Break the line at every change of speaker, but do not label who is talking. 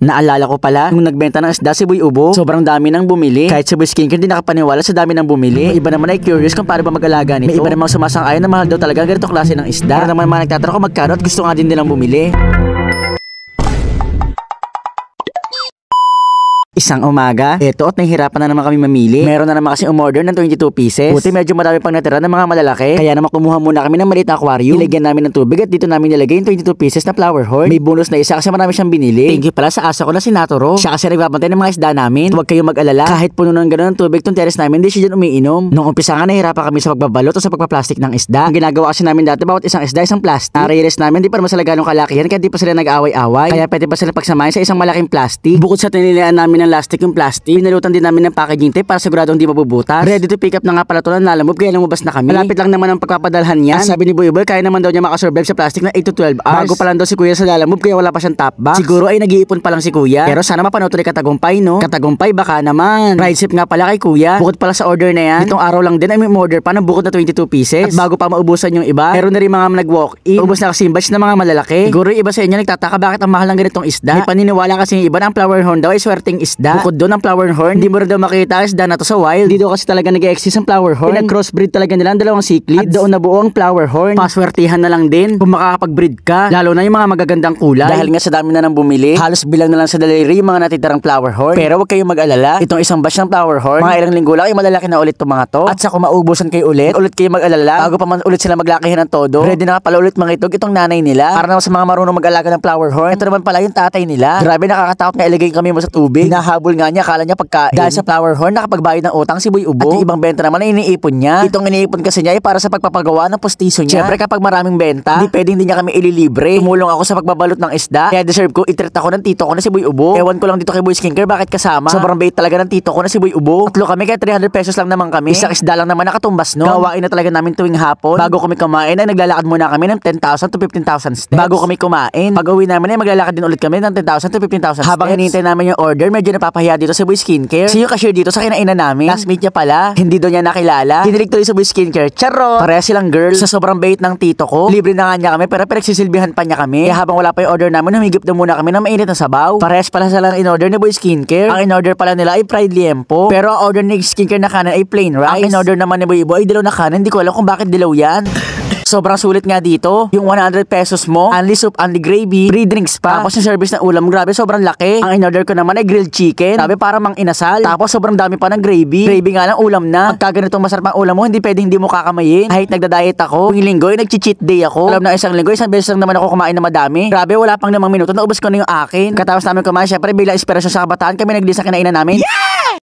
Naalala ko pala, nung nagbenta ng isda si Boy Ubo, sobrang dami nang bumili. Kahit si Boy Skincare hindi nakapaniwala sa dami nang bumili. May iba naman ay curious kung paano ba mag-alaga nito. May iba namang sumasang-ayon na mahal daw talaga ang ganitong klase ng isda. Pero naman mga nagtatanong kung magkano at gusto nga din nilang bumili. Isang umaga, eto at nahihirapan na naman kami mamili. Meron na naman kasi umorder ng 22 pieces. Buti medyo marami pang natira ng mga malalaki. Kaya naman kumuha muna kami ng maliit na aquarium. Ilagyan namin ng tubig at dito namin nilagay yung 22 pieces na flower horn. May bonus na isa kasi marami siyang binili. Thank you pala sa asa ko na si Natoro. Siya kasi nagbabantay ng mga isda namin. Huwag kayong mag-alala. Kahit puno ng gano'n ng tubig tong terrace namin, hindi siya dyan umiinom. Nung umpisa nga nahihirapan kami sa pagbabalot o sa pagpa-plastic ng isda. Ang ginagawa kasi namin dati bawat isang isda isang plastic. Nare-release namin di pa naman sila ganong kalakihan kaya di pa sila nag-away-away. Kaya pwede pa sila pagsamahin sa isang malaking plastic. Bukod sa tinilaan namin ng plastic yung plastic, pinalutan din namin ng packaging tape para sigurado hindi mabubutas. Ready to pick up na nga pala ito ng Lalamove kaya lumabas na kami. Malapit lang naman ang pagpapadalhan niyan. Sabi ni Boy Boy kaya naman daw niya makasurvive sa plastic na 8 to 12 hours. Bago pa lang daw si Kuya sa Lalamove kaya wala pa siyang top box. Siguro ay nag-iipon pa lang si Kuya. Pero sana mapanood ulit Katagumpay no. Katagumpay baka naman. Ride sip nga pala kay Kuya. Bukod pala sa order na yan, itong araw lang din ay may order pa ng bukod na 22 pieces. At bago pa maubusan yung iba, meron na rin mga nag-walk-in. Ubus na kasi yung batch na mga malalaki. Siguro yung iba sa inyo nagtataka bakit ang mahal ng ganitong isda. May paniniwala kasi yung iba na ang flower horn daw ay swerteng isda. Bukod doon ang flower horn, hindi mo rin daw makita isda na to sa wild. Dito kasi talaga nag-exist ang flower horn. Pinag-crossbreed talaga nila ang dalawang cichlids. At doon nabuo ang flower horn. Paswertihan na lang din kung makakapag-breed ka. Lalo na yung mga magagandang kulay. Dahil nga sa dami na nang bumili, halos bilang na lang sa daliri yung mga natitirang flower horn. Pero huwag kayong mag-alala. Itong isang batch ng flower horn, mga ilang linggo lang ay malalaki na ulit itong mga to. At sa kung maubusan kayo ulit kayo mag-alala. Bago pa man ulit sila maglakihin ng todo, ready na nga pala ulit mga itog itong nanay nila. Para naman sa mga marunong mag-alaga ng flower horn, ito naman pala yung tatay nila. Grabe nakakatakot nga ilagay kami mo sa tubig. Hinahabol nga niya, akala niya pagkain. Dahil sa flower horn, nakapagbayad ng utang si Boy Ubo. At yung ibang benta naman ay iniipon niya. Itong iniipon kasi niya ay para sa pagpapagawa ng postiso niya. Siyempre kapag maraming benta, hindi pwedeng hindi niya kami ililibre. Tumulong ako sa pagbabalot ng isda. Kaya deserve ko, i-treat ako ng tito ko na si Boy Ubo. Ewan ko lang dito kay Boy Skincare bakit kasama. Sobrang bait talaga ng tito ko na si Boy Ubo. Tatlo kami kaya 300 pesos lang naman kami. Isang isda lang naman nakatumbas no. Gawain na talaga namin tuwing hapon. Bago kami kumain ay naglalakad muna kami ng 10,000 to 15,000 steps. Bago kami kumain, pag-uwi namin ay maglalakad din ulit kami ng 10,000 to 15,000 steps. Habang hinihintay namin yung order, medyo napapahiya dito si Boy Skincare. Si yung cashier dito sa kinainan namin. Classmate niya pala. Hindi daw niya nakilala. Hinilig tuloy sa Boy Skincare. Charot! Pareha silang girl. Sa sobrang bait ng tito ko, libre na nga niya kami pero pinagsisilbihan pa niya kami. Kaya habang wala pa yung order namin, humigip na muna kami ng mainit na sabaw. Parehas pala sila ng in-order ni Boy Skincare. Ang in-order pala nila ay fried liempo. Pero ang order ni Skincare na kanan ay plain rice. Ang in-order naman ni Boy Ubo ay dilaw na kanan. Hindi ko alam kung bakit dilaw yan. Sobrang sulit nga dito. Yung 100 pesos mo, only soup, only gravy, free drinks pa. Tapos yung service ng ulam, grabe, sobrang laki. Ang in-order ko naman ay grilled chicken. Sabi para mang inasal. Tapos sobrang dami pa ng gravy. Gravy nga lang, ulam na. Pagka ganitong masarap ang ulam mo, hindi pwedeng hindi mo kakamayin. Kahit nagda-diet ako, yung linggo, nag-cheat day ako. Alam na isang linggo, isang beses lang naman ako kumain na madami. Grabe, wala pang 5 minuto, naubos ko na yung akin. Katapos namin kumain, syempre bilang inspirasyon sa kabataan, kami nagli sa kinainan namin. Yeah!